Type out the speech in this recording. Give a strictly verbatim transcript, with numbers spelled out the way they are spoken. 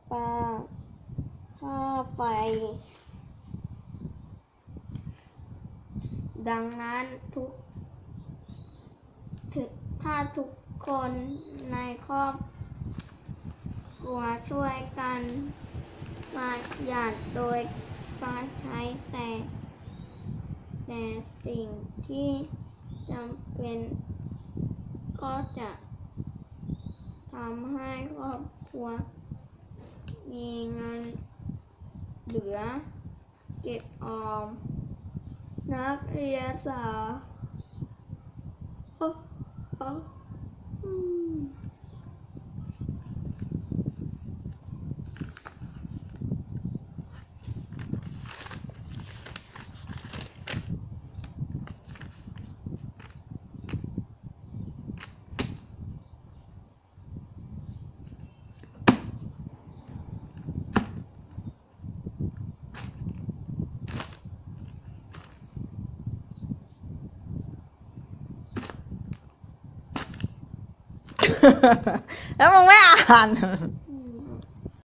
ปลาค่าไฟดังนั้นทุกถ้าทุกคนในครอบครัวช่วยกันประหยัดโดยการใช้แต่แต่สิ่งที่จำเป็นก็จะทำให้ครอบครัวมีเงินเหลือเก็บออมนักเรียนสาวแล้วมึงไม่อ่าน